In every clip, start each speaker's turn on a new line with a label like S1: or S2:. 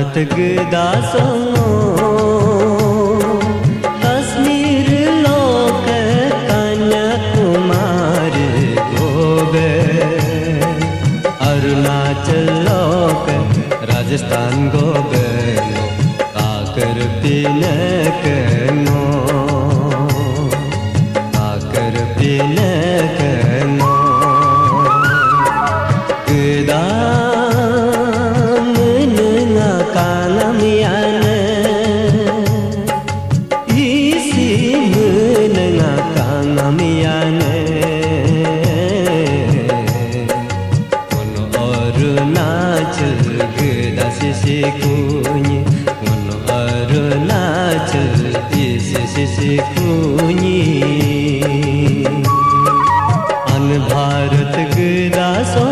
S1: भारत गदासो कश्मीर लोक कन्याकुमारी गोबे अरुणाचल लोक राजस्थान गोबे काकर पिनक नो काकर पिनक नो गदा Kunyi ngono Arunachal isi kunyi an Bharat gdaso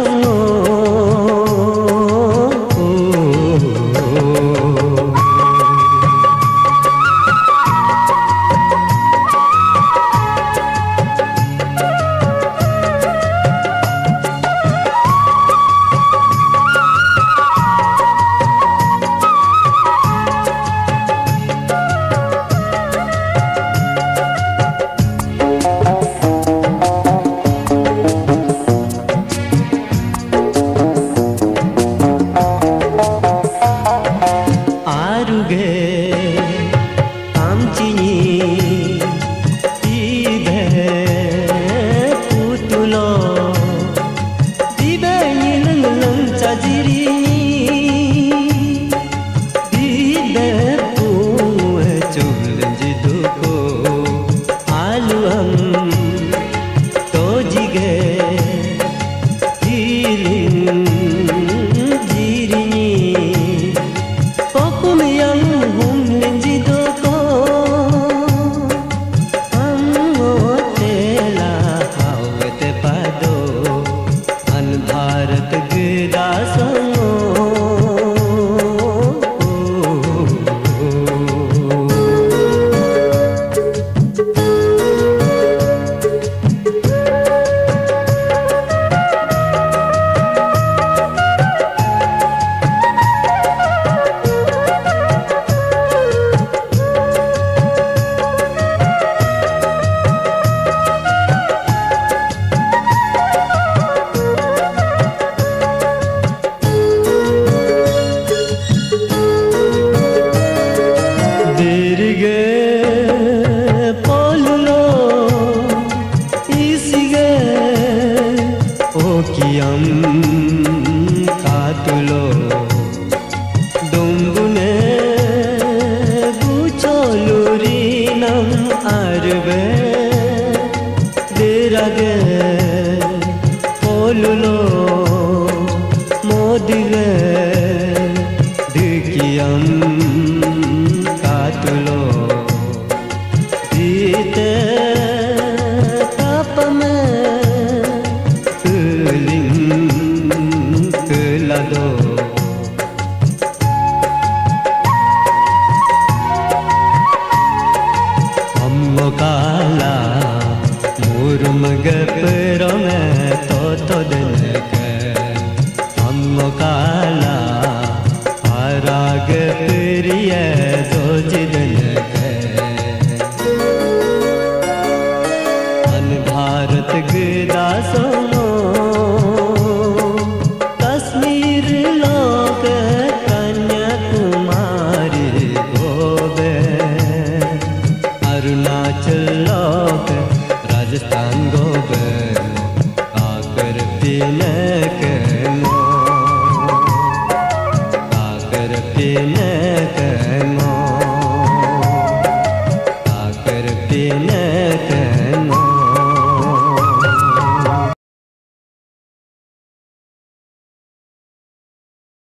S1: कातुलो दुम्बुने गुचोलुरीनम आरबे देरागे पोलुलो मोदिगे दिकियम कातुलो दीते तापमे काला मुरुम गपरो में तो दिन के हम काला आराग प्रिय सोच दिन के अन भारत गदासो कश्मीर लोक कन्याकुमारी गोबे अरुणाचल लोक राजस्थान गोबे काकर पिनक